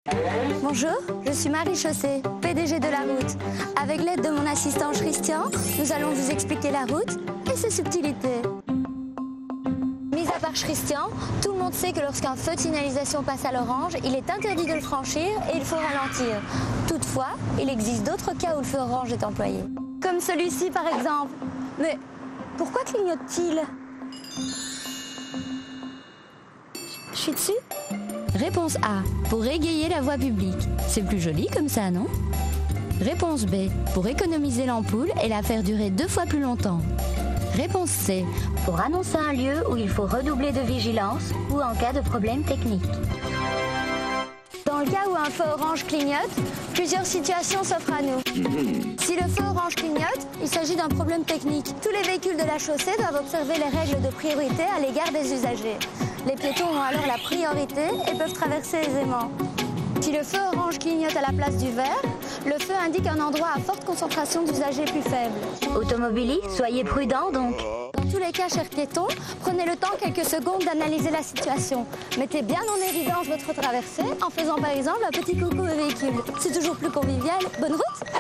Bonjour, je suis Marie Chaussé, PDG de La Route. Avec l'aide de mon assistant Christian, nous allons vous expliquer la route et ses subtilités. Mis à part Christian, tout le monde sait que lorsqu'un feu de signalisation passe à l'orange, il est interdit de le franchir et il faut ralentir. Toutefois, il existe d'autres cas où le feu orange est employé. Comme celui-ci par exemple. Mais pourquoi clignote-t-il? Je suis dessus? Réponse A, pour égayer la voie publique. C'est plus joli comme ça, non? Réponse B, pour économiser l'ampoule et la faire durer 2 fois plus longtemps. Réponse C, pour annoncer un lieu où il faut redoubler de vigilance ou en cas de problème technique. Dans le cas où un feu orange clignote, plusieurs situations s'offrent à nous. Si le feu orange clignote, il s'agit d'un problème technique. Tous les véhicules de la chaussée doivent observer les règles de priorité à l'égard des usagers. Les piétons ont alors la priorité et peuvent traverser aisément. Si le feu orange clignote à la place du vert, le feu indique un endroit à forte concentration d'usagers plus faible. Automobilistes, soyez prudents donc. Dans tous les cas, chers piétons, prenez le temps quelques secondes d'analyser la situation. Mettez bien en évidence votre traversée en faisant par exemple un petit coucou au véhicule. C'est toujours plus convivial. Bonne route!